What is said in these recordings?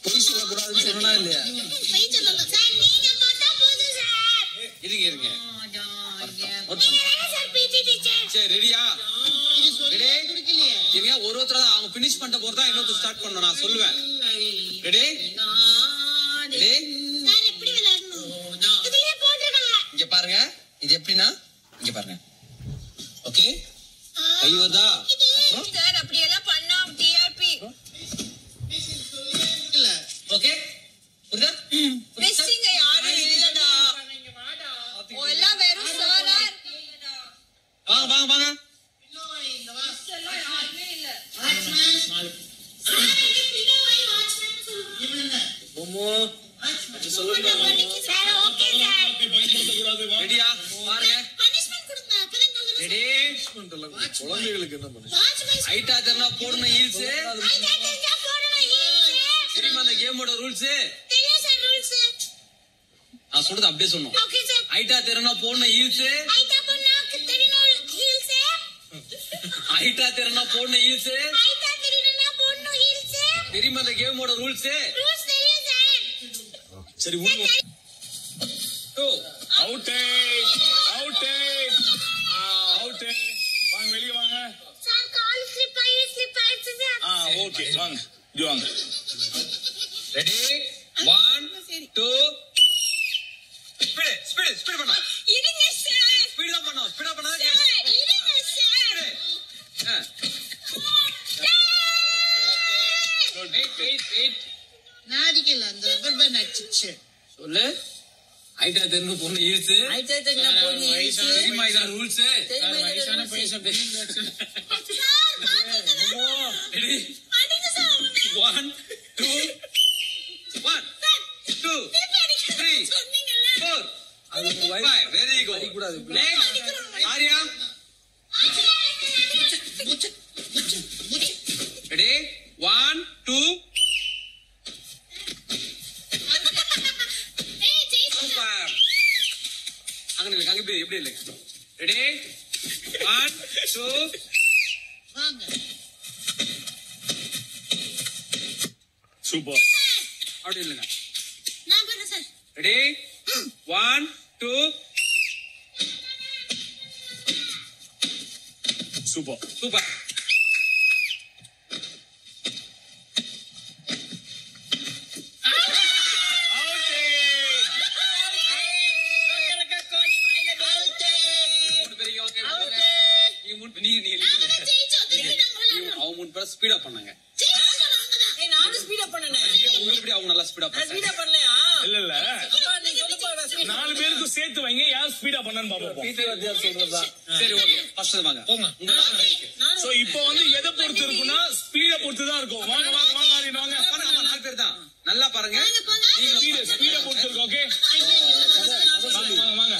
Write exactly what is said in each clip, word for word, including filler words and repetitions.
பொய் சொல்லக்கூடாதுன்னு சொன்னா இல்லையா? இருங்க இருங்க. சரி ரெடியா? இவங்க ஒரு ஒருத்தர அவங்க பினிஷ் பண்ணிட்ட போது தான் இன்னொரு ஸ்டார்ட் பண்ணணும். நான் சொல்லுவேன். Ready ready. இங்க பாருங்க. இது எப்படின்னா இங்க பாருங்க. ஓகே கை வருதா? சார் அப்படி எல்லாம் பண்ணா டிஆர்பி இல்ல. ஓகே புரியுதா? மிஸ்ஸிங் யாரும் இல்லடா. ஓ எல்லாம் வெறும் சாரா வாங்க வாங்க வாங்க. எல்லாம் யாருமே இல்ல. ஓமோ அது சொல்லுங்க. Sir okay sir. ரெடியா? பாருங்க. பனிஷ்மென்ட் கொடுங்க. அப்பதான் உங்களுக்கு ரெடி. பனிஷ்மென்ட் எல்லாம் குழந்தைகளுக்கு என்ன பனிஷ்மென்ட்? ஹைட்டா தெரியனா போடணும் ஹீல்ஸ். ஹைட்டா தெரிஞ்சா போடணும் ஹீல்ஸ். தெரியுமா அந்த கேமோட ரூல்ஸ்? தெரியும் சார் ரூல்ஸ். நான் சொல்றது அப்படியே சொன்னோம். Okay sir. ஹைட்டா தெரியனா போடணும் ஹீல்ஸ். ஹைட்டா பண்ணா தெரியணும் ஹீல்ஸ். ஹைட்டா தெரியனா போடணும் ஹீல்ஸ். ஹைட்டா தெரியணும்னா போடணும் ஹீல்ஸ். தெரியுமா அந்த கேமோட ரூல்ஸ்? ரூல்ஸ் தெரியும் சார். சரி விடுங்க. ஓ அவுட் அவுட் அவுட். வாங்க வெளிய வாங்க. சார் கால் ஸ்லிப் ஆயி ஸ்லிப் ஆயிடுச்சு சார். ஆ ஓகே வாங்க. இது வாங்க. Ready one two. Speed speed speed பண்ணா. இருங்க சார். ஸ்பீடா பண்ணா. ஸ்பீடா பண்ணா. சார் இருங்க சார். Wait wait wait. நாடிக்கல அந்த ரப்பர் பேண்ட் அடிச்சிச்சு. சொல்லு. ஹைட்டா தெரியணும் பொண்ணு ஹீல்ஸ். ஹைட்டா தெரிஞ்சா போடணும் ஹீல்ஸ். தெரியுமா இதான் ரூல்ஸ்? தெரியுமா வயசான பைசா சார் பாத்துங்க. ரெடி அடிங்க sir. One two one two three சொன்னீங்கல்ல. Four five. Very good. Next Arya. Ready one two. ஏய் ஜெய் சூப்பர். அங்க நில்லுங்க. அங்க இப்படி இப்படி இல்லைங்க. Ready one two. வாங்க. சூப்பர். அப்படி இல்லைங்க. நான் பண்றேன் sir. Ready one two. Super. Super. ஸ்பீடா பண்ணாங்க. ஏய் நானும் ஸ்பீடா பண்ணனே. உங்களுக்கு எப்படி அவங்க நல்லா ஸ்பீடா பண்ணாங்க? ஸ்பீடா பண்ணலையா? இல்ல இல்ல அப்பா நீங்க சொல்ல போறா. நாலு பேருக்கு சேர்த்து வைங்க. யார் ஸ்பீடா பண்ணான்னு பாப்போம். பிடி வாத்தியார் சொல்றதா? சரி ஓகே ஃபர்ஸ்ட் வாங்க. போங்க. உங்க நாக்கு இருக்கு. சோ இப்போ வந்து எதை பொறுத்து இருக்குன்னா ஸ்பீட பொறுத்து தான் இருக்கும். வாங்க வாங்க வாங்க ஆரின் வாங்க. பாருங்க நம்ம நாலு பேர் தான். நல்லா பாருங்க. நீங்க ஸ்பீட ஸ்பீட பொறுத்து இருக்கு. ஓகே வாங்க வாங்க வாங்க.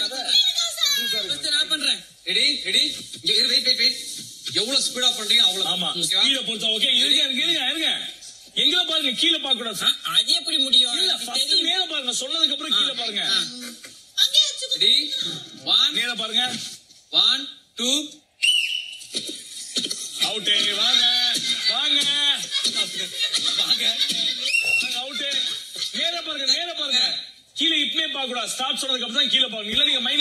நான் பண்றேன். Ready ready. இங்க இரு. Wait wait wait. எவ்வளவு ஸ்பீடா பண்றீங்க அவ்வளவு. ஆமா ஓகேவா? ஸ்பீட பொறுத்து. ஓகே இருங்க இருங்க இருங்க. எங்க பாருங்க கீழ பார்க்க கூடாது. அது எப்படி முடியும்? இல்ல ஃபர்ஸ்ட் மேல பாருங்க. சொன்னதுக்கு அப்புறம் கீழ பாருங்க. அங்கே வச்சு ரெடி ஒன். மேல பாருங்க. One two. அவுட். வாங்க வாங்க வாங்க. அவுட். மேல பாருங்க மேல பாருங்க. கீழே இப்பமே பார்க்க கூடாது. ஸ்டார்ட் சொன்னதுக்கு அப்புறம் தான் கீழே பாருங்க. இல்ல நீங்க